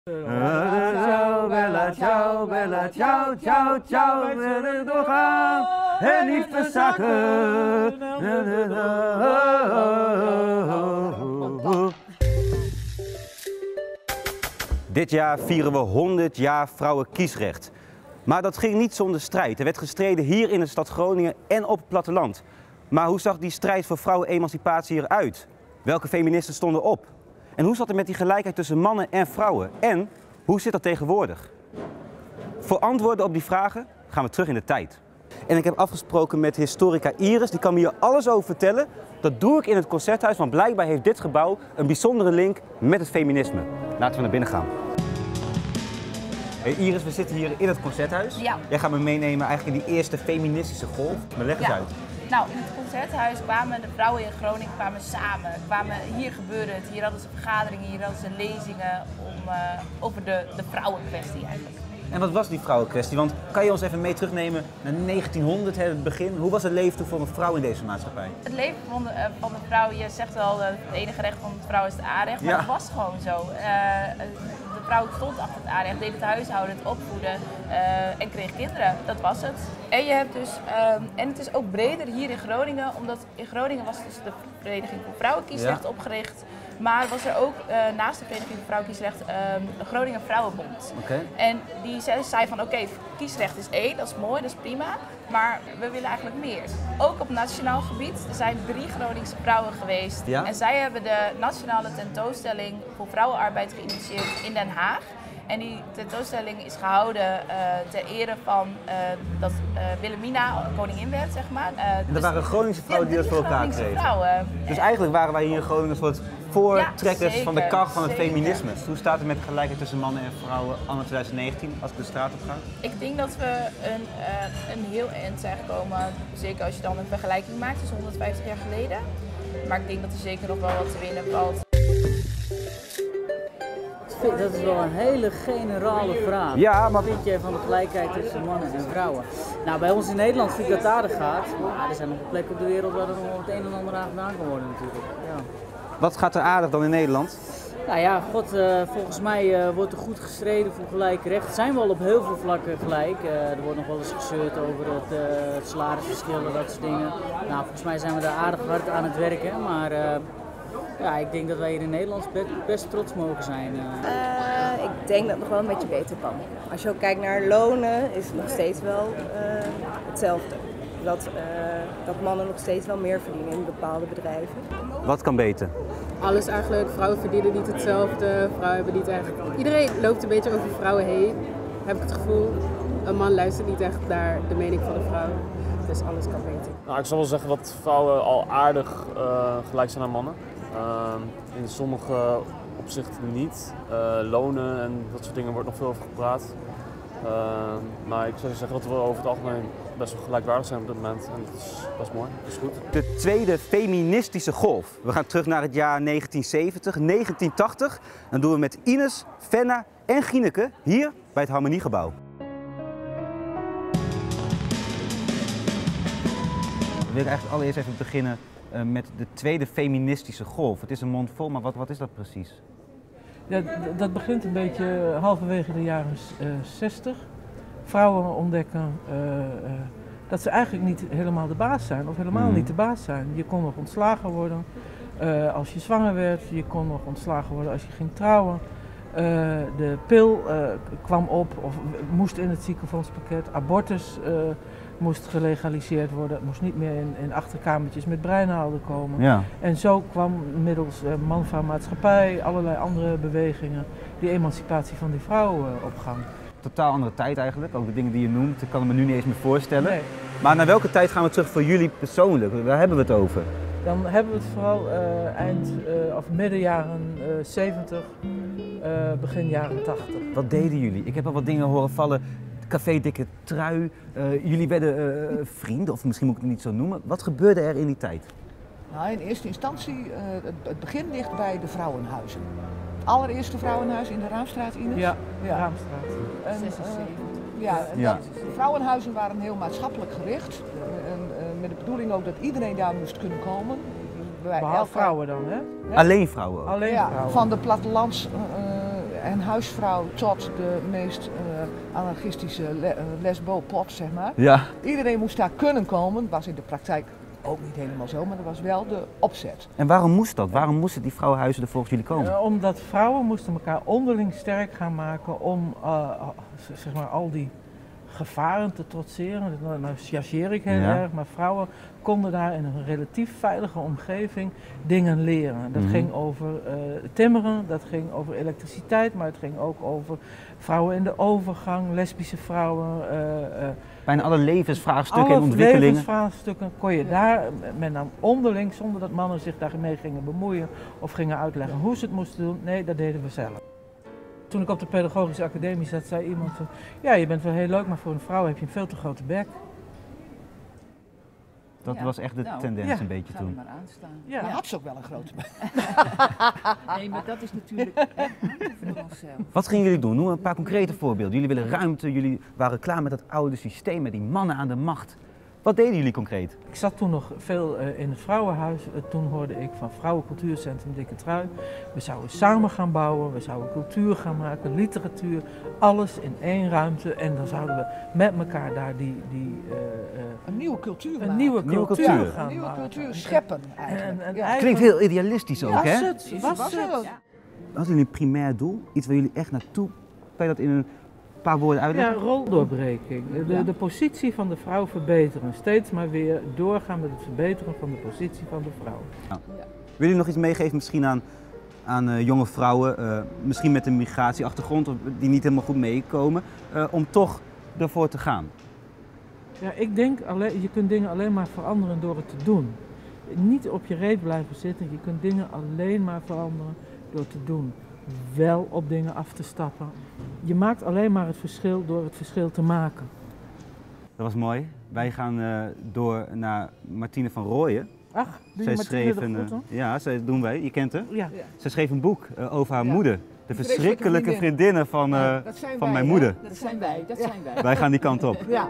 Ciao bella, ciao bella, ciao, ciao, ciao, we willen doorgaan en niet verzakken. Dit jaar vieren we 100 jaar vrouwenkiesrecht. Maar dat ging niet zonder strijd. Er werd gestreden hier in de stad Groningen en op het platteland. Maar hoe zag die strijd voor vrouwenemancipatie eruit? Welke feministen stonden op? En hoe zat het met die gelijkheid tussen mannen en vrouwen? En hoe zit dat tegenwoordig? Voor antwoorden op die vragen gaan we terug in de tijd. En ik heb afgesproken met historica Iris, die kan me hier alles over vertellen. Dat doe ik in het Concerthuis, want blijkbaar heeft dit gebouw een bijzondere link met het feminisme. Laten we naar binnen gaan. Hey Iris, we zitten hier in het Concerthuis. Ja. Jij gaat me meenemen eigenlijk in die eerste feministische golf. Maar leg eens uit. Nou, in het Concerthuis kwamen de vrouwen in Groningen samen. Hier gebeurde het, hier hadden ze vergaderingen, hier hadden ze lezingen over de vrouwenkwestie eigenlijk. En wat was die vrouwenkwestie? Want kan je ons even mee terugnemen naar 1900, het begin? Hoe was het leven toen voor een vrouw in deze maatschappij? Het leven van de vrouw, je zegt wel, het enige recht van de vrouw is het A-recht, maar dat was gewoon zo. De vrouw stond achter het A-recht, deed het huishouden, het opvoeden en kreeg kinderen. Dat was het. En je hebt dus, en het is ook breder hier in Groningen, omdat in Groningen was dus de Vereniging voor Vrouwenkiesrecht opgericht. Maar was er ook naast de Vereniging voor Vrouwenkiesrecht een Groninger Vrouwenbond. Okay. En die zei van oké, kiesrecht is één, dat is mooi, dat is prima. Maar we willen eigenlijk meer. Ook op nationaal gebied. Er zijn 3 Groningse vrouwen geweest. Ja? En zij hebben de nationale tentoonstelling voor vrouwenarbeid geïnitieerd in Den Haag. En die tentoonstelling is gehouden ter ere van dat Wilhelmina koningin werd, zeg maar. En er waren Groningse vrouwen die dat voor elkaar kregen. Vrouwen. Dus eigenlijk waren wij hier in Groningen een soort voortrekkers van de kar van het feminisme. Hoe staat het met de gelijkheid tussen mannen en vrouwen anno 2019 als ik de straat op ga? Ik denk dat we een heel eind zijn gekomen. Zeker als je dan een vergelijking maakt tussen 150 jaar geleden. Maar ik denk dat er zeker nog wel wat te winnen valt. Dat is wel een hele generale vraag. Ja, maar... Wat vind jij van de gelijkheid tussen mannen en vrouwen? Nou, bij ons in Nederland vind ik dat aardig gaat. Maar er zijn nog plekken op de wereld waar er nog het een en ander aan gedaan kan worden natuurlijk. Ja. Wat gaat er aardig dan in Nederland? Nou ja, volgens mij wordt er goed gestreden voor gelijk recht. Het zijn wel op heel veel vlakken gelijk. Er wordt nog wel eens gezeurd over het salarisverschil en dat soort dingen. Nou, volgens mij zijn we daar aardig hard aan het werken. Maar ja, ik denk dat wij hier in Nederland best trots mogen zijn. Ik denk dat het nog wel een beetje beter kan. Als je ook kijkt naar lonen, is het nog steeds wel hetzelfde. Dat mannen nog steeds wel meer verdienen in bepaalde bedrijven. Wat kan beter? Alles eigenlijk. Vrouwen verdienen niet hetzelfde. Vrouwen hebben niet echt... Iedereen loopt een beetje over vrouwen heen, heb ik het gevoel. Een man luistert niet echt naar de mening van de vrouw. Dus alles kan beter. Nou, ik zal wel zeggen dat vrouwen al aardig gelijk zijn aan mannen. In sommige opzichten niet. Lonen en dat soort dingen wordt nog veel over gepraat. Maar ik zou zeggen dat we over het algemeen best wel gelijkwaardig zijn op dit moment. En dat is mooi, dat is goed. De tweede feministische golf. We gaan terug naar het jaar 1970, 1980. Dan doen we met Ines, Fenna en Gineke hier bij het Harmoniegebouw. Dan wil ik eigenlijk allereerst even beginnen met de tweede feministische golf. Het is een mond vol, maar wat is dat precies? Ja, dat begint een beetje halverwege de jaren 60. Vrouwen ontdekken dat ze eigenlijk niet helemaal de baas zijn, of helemaal niet de baas zijn. Je kon nog ontslagen worden als je zwanger werd, je kon nog ontslagen worden als je ging trouwen. De pil kwam op of moest in het ziekenfondspakket, abortus moest gelegaliseerd worden, het moest niet meer in achterkamertjes met breinaalden komen. Ja. En zo kwam middels man-vrouw-maatschappij, allerlei andere bewegingen, die emancipatie van die vrouw op gang. Totaal andere tijd eigenlijk, ook de dingen die je noemt, ik kan me nu niet eens meer voorstellen. Nee. Maar naar welke tijd gaan we terug voor jullie persoonlijk? Waar hebben we het over? Dan hebben we het vooral of midden jaren 70, begin jaren 80. Wat deden jullie? Ik heb al wat dingen horen vallen. Café Dikke Trui, jullie werden vrienden, of misschien moet ik het niet zo noemen. Wat gebeurde er in die tijd? Nou, in eerste instantie, het begin ligt bij de vrouwenhuizen. Het allereerste vrouwenhuis in de Raamstraat, Ines? Ja, Raamstraat. De vrouwenhuizen waren heel maatschappelijk gericht. Met de bedoeling ook dat iedereen daar moest kunnen komen. Behalve vrouwen dan, hè? Alleen vrouwen ook? Alleen vrouwen. Van de plattelands en huisvrouw tot de meest anarchistische lesbo-pot, zeg maar. Ja. Iedereen moest daar kunnen komen, was in de praktijk ook niet helemaal zo, maar dat was wel de opzet. En waarom moest dat? Waarom moesten die vrouwenhuizen er volgens jullie komen? Omdat vrouwen moesten elkaar onderling sterk gaan maken om zeg maar al die gevaren te trotseren. Nou chargeer ik heel erg, maar vrouwen konden daar in een relatief veilige omgeving dingen leren. Dat ging over timmeren, dat ging over elektriciteit, maar het ging ook over vrouwen in de overgang, lesbische vrouwen. Bijna alle levensvraagstukken en ontwikkelingen. Alle levensvraagstukken kon je daar met name onderling, zonder dat mannen zich daarmee gingen bemoeien of gingen uitleggen hoe ze het moesten doen. Nee, dat deden we zelf. Toen ik op de pedagogische academie zat, zei iemand van, ja, je bent wel heel leuk, maar voor een vrouw heb je een veel te grote bek. Dat was echt de tendens een beetje toen. Maar aanstaan. Ja. Maar had ze ook wel een grote bek. Nee, maar dat is natuurlijk voor onszelf. Wat gingen jullie doen? Noem een paar concrete voorbeelden. Jullie willen ruimte, jullie waren klaar met dat oude systeem, met die mannen aan de macht. Wat deden jullie concreet? Ik zat toen nog veel in het vrouwenhuis. Toen hoorde ik van Vrouwencultuurcentrum Dikke Trui. We zouden samen gaan bouwen, we zouden cultuur gaan maken, literatuur. Alles in één ruimte. En dan zouden we met elkaar daar een nieuwe cultuur maken. Een nieuwe cultuur gaan maken. Een nieuwe cultuur scheppen eigenlijk. Het klinkt heel idealistisch ook, hè? Was het. Ja. Hadden jullie een primair doel? Iets waar jullie echt naartoe? Kan je dat in een paar woorden uitleggen? Ja, roldoorbreking. De positie van de vrouw verbeteren. Steeds maar weer doorgaan met het verbeteren van de positie van de vrouw. Nou, willen jullie nog iets meegeven misschien aan jonge vrouwen, misschien met een migratieachtergrond die niet helemaal goed meekomen, om toch ervoor te gaan? Ja, ik denk, je kunt dingen alleen maar veranderen door het te doen. Niet op je reet blijven zitten, je kunt dingen alleen maar veranderen door te doen. Wel op dingen af te stappen. Je maakt alleen maar het verschil door het verschil te maken. Dat was mooi. Wij gaan door naar Martine van Rooyen. Ach, zij schreef ja, dat doen wij. Je kent haar? Ja. Zij schreef een boek over haar moeder. De verschrikkelijke vriendinnen van mijn moeder. Dat zijn wij, dat zijn wij. Wij gaan die kant op. Ja.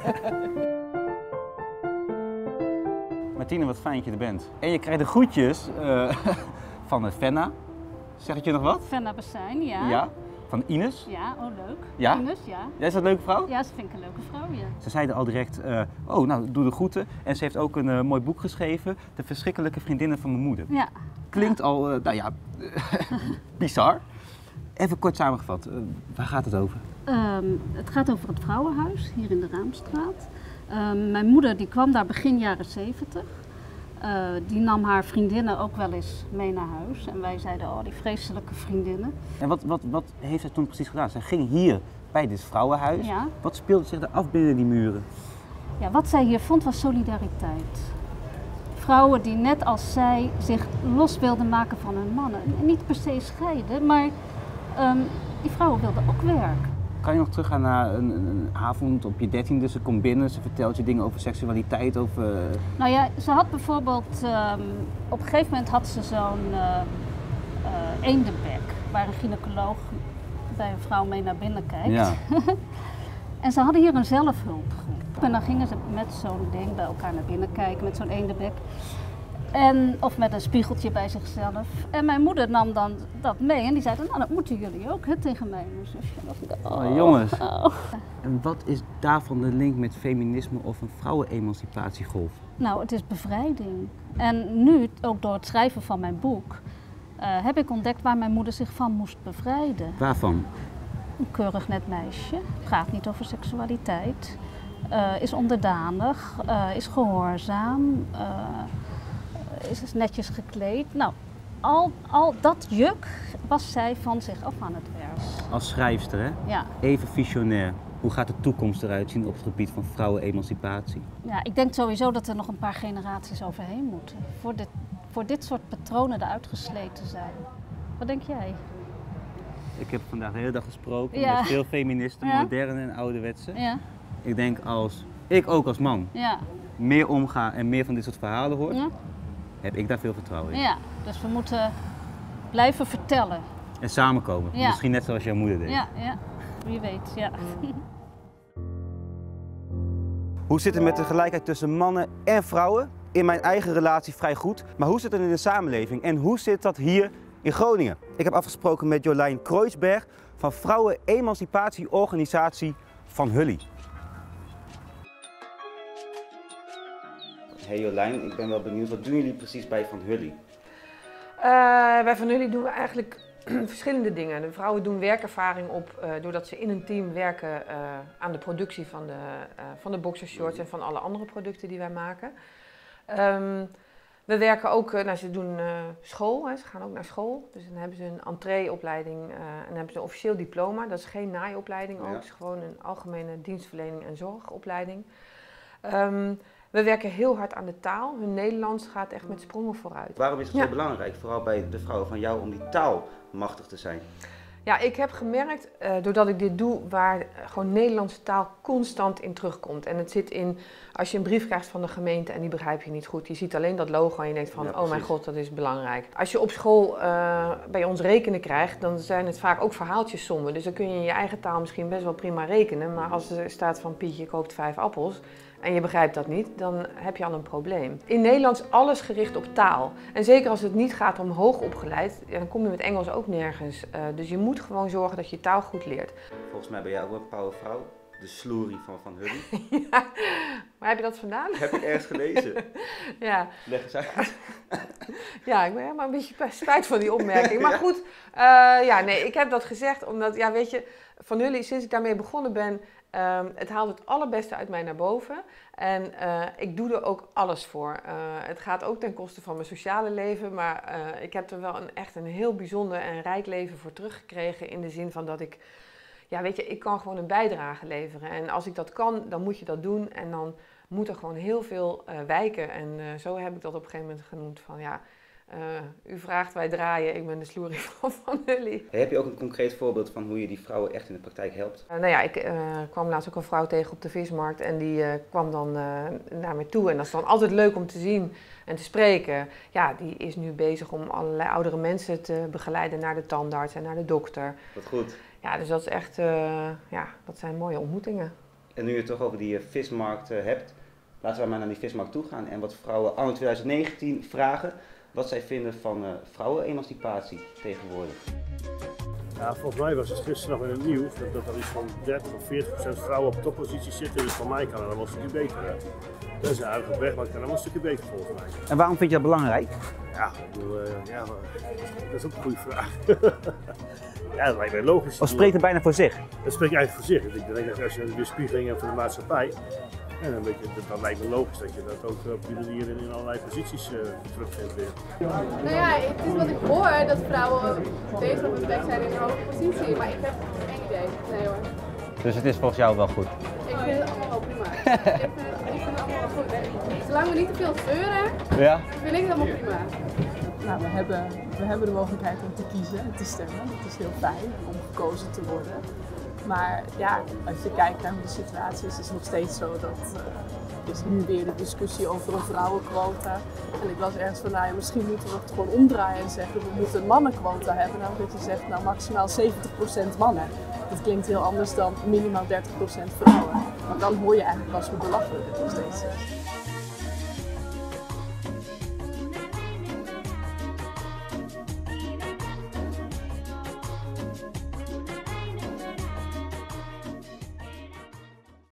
Martine, wat fijn dat je er bent. En je krijgt de groetjes van Fenna. Zeg het je nog wat? Fenna Bessijn, ja. Ja. Van Ines. Ja, oh leuk. Ja? Ines, ja. Jij is dat een leuke vrouw? Ja, ze vind ik een leuke vrouw, ja. Ze zeiden al direct, oh nou, doe de groeten. En ze heeft ook een mooi boek geschreven, De verschrikkelijke vriendinnen van mijn moeder. Ja. Klinkt al, nou ja, bizar. Even kort samengevat, waar gaat het over? Het gaat over het vrouwenhuis hier in de Raamstraat. Mijn moeder die kwam daar begin jaren 70. Die nam haar vriendinnen ook wel eens mee naar huis. En wij zeiden, oh die vreselijke vriendinnen. En wat heeft zij toen precies gedaan? Zij ging hier bij dit vrouwenhuis. Ja. Wat speelde zich er af binnen die muren? Ja, wat zij hier vond was solidariteit. Vrouwen die net als zij zich los wilden maken van hun mannen. Niet per se scheiden, maar die vrouwen wilden ook werk. Kan je nog teruggaan naar een avond op je 13e? Ze komt binnen, ze vertelt je dingen over seksualiteit, over... Nou ja, ze had bijvoorbeeld, op een gegeven moment had ze zo'n eendenbek, waar een gynaecoloog bij een vrouw mee naar binnen kijkt. Ja. En ze hadden hier een zelfhulpgroep. En dan gingen ze met zo'n ding bij elkaar naar binnen kijken, met zo'n eendenbek. Of met een spiegeltje bij zichzelf. En mijn moeder nam dan dat mee en die zei dan, nou dat moeten jullie ook, hè, tegen mij. Oh, jongens. Oh. En wat is daarvan de link met feminisme of een vrouwenemancipatiegolf? Nou, het is bevrijding. En nu, ook door het schrijven van mijn boek, heb ik ontdekt waar mijn moeder zich van moest bevrijden. Waarvan? Een keurig net meisje, praat niet over seksualiteit, is onderdanig, is gehoorzaam, is netjes gekleed. Nou, al dat juk was zij van zich af aan het werk. Als schrijfster, hè? Ja. Even visionair. Hoe gaat de toekomst eruit zien op het gebied van vrouwenemancipatie? Ja, ik denk sowieso dat er nog een paar generaties overheen moeten. Voor dit soort patronen eruit gesleten zijn. Wat denk jij? Ik heb vandaag de hele dag gesproken Ja. met veel feministen, Ja. moderne en ouderwetse. Ja. Ik denk ik ook als man, Ja. meer omga en meer van dit soort verhalen hoor, Ja. heb ik daar veel vertrouwen in. Ja, dus we moeten blijven vertellen. En samenkomen, Ja. misschien net zoals jouw moeder deed. Ja, ja. Wie weet, ja. Hoe zit het met de gelijkheid tussen mannen en vrouwen? In mijn eigen relatie vrij goed, maar hoe zit het in de samenleving en hoe zit dat hier in Groningen? Ik heb afgesproken met Jolijn Kreuzberg van Vrouwen-Emancipatieorganisatie Van Hully. Hey Jolijn, ik ben wel benieuwd, wat doen jullie precies bij Van Hully? Bij Van Hully doen we eigenlijk verschillende dingen. De vrouwen doen werkervaring op doordat ze in een team werken aan de productie van de boxershorts en van alle andere producten die wij maken. We werken ook, ze doen school, hè. Ze gaan ook naar school. Dus dan hebben ze een entreeopleiding en dan hebben ze een officieel diploma. Dat is geen naaiopleiding ook, het is gewoon een algemene dienstverlening en zorgopleiding. We werken heel hard aan de taal. Hun Nederlands gaat echt met sprongen vooruit. Waarom is het zo belangrijk, vooral bij de vrouwen van jou, om die taal machtig te zijn? Ja, ik heb gemerkt, doordat ik dit doe, waar gewoon Nederlandse taal constant in terugkomt. En het zit in, als je een brief krijgt van de gemeente en die begrijp je niet goed. Je ziet alleen dat logo en je denkt van, oh mijn god, dat is belangrijk. Als je op school bij ons rekenen krijgt, dan zijn het vaak ook verhaaltjessommen. Dus dan kun je in je eigen taal misschien best wel prima rekenen. Maar als er staat van Pietje koopt 5 appels en je begrijpt dat niet, dan heb je al een probleem. In Nederland is alles gericht op taal. En zeker als het niet gaat om hoogopgeleid, dan kom je met Engels ook nergens. Dus je moet gewoon zorgen dat je taal goed leert. Volgens mij ben jij ook een powervrouw, de sloerie van Hully. Ja, waar heb je dat vandaan? Heb ik ergens gelezen. Ja. Leg eens uit. Ja, ik ben helemaal een beetje spijt van die opmerking. Maar goed, ik heb dat gezegd omdat, ja weet je, Van Hully, sinds ik daarmee begonnen ben, het haalt het allerbeste uit mij naar boven en ik doe er ook alles voor. Het gaat ook ten koste van mijn sociale leven, maar ik heb er wel echt een heel bijzonder en rijk leven voor teruggekregen in de zin van dat ik, ja weet je, ik kan gewoon een bijdrage leveren en als ik dat kan, dan moet je dat doen en dan moet er gewoon heel veel wijken en zo heb ik dat op een gegeven moment genoemd van ja, u vraagt, wij draaien, ik ben de sloerie van Hully. Heb je ook een concreet voorbeeld van hoe je die vrouwen echt in de praktijk helpt? Ik kwam laatst ook een vrouw tegen op de vismarkt en die kwam dan naar me toe. En dat is dan altijd leuk om te zien en te spreken. Ja, die is nu bezig om allerlei oudere mensen te begeleiden naar de tandarts en naar de dokter. Wat goed. Ja, dus dat is echt, dat zijn mooie ontmoetingen. En nu je het toch over die vismarkt hebt, laten we maar naar die vismarkt toe gaan en wat vrouwen anno 2019 vragen. Wat zij vinden van vrouwenemancipatie tegenwoordig. Ja, volgens mij was het gisteren nog in het nieuws dat er iets van 30 of 40% vrouwen op topposities zitten. Dus van mij kan het allemaal een stukje beter. Hè. Dat is eigenlijk op weg, maar het kan allemaal een stukje beter volgens mij. En waarom vind je dat belangrijk? Ja, ik bedoel, dat is ook een goede vraag. Ja, dat lijkt mij logisch. Of spreekt het bijna voor zich? Dat spreekt eigenlijk voor zich. Ik denk dat als je een weerspiegeling hebt van de maatschappij, en dan lijkt me logisch dat je dat ook op die manier in allerlei posities terugvindt weer. Nou ja, het is wat ik hoor, dat vrouwen beter op hun plek zijn in een hoge positie, maar ik heb geen idee. Nee hoor. Dus het is volgens jou wel goed? Ik vind het allemaal wel prima. ik vind het allemaal wel goed. Zolang we niet te veel zeuren, vind ik het allemaal prima. Nou, we hebben de mogelijkheid om te kiezen en te stemmen. Het is heel fijn om gekozen te worden. Maar ja, als je kijkt naar hoe de situatie is, is het nog steeds zo dat er is nu weer de discussie over een vrouwenquota. En ik was ergens van, misschien moeten we het gewoon omdraaien en zeggen, we moeten een mannenquota hebben. Namelijk dat je zegt, maximaal 70% mannen. Dat klinkt heel anders dan minimaal 30% vrouwen. Want dan hoor je eigenlijk pas hoe belachelijk het nog steeds is.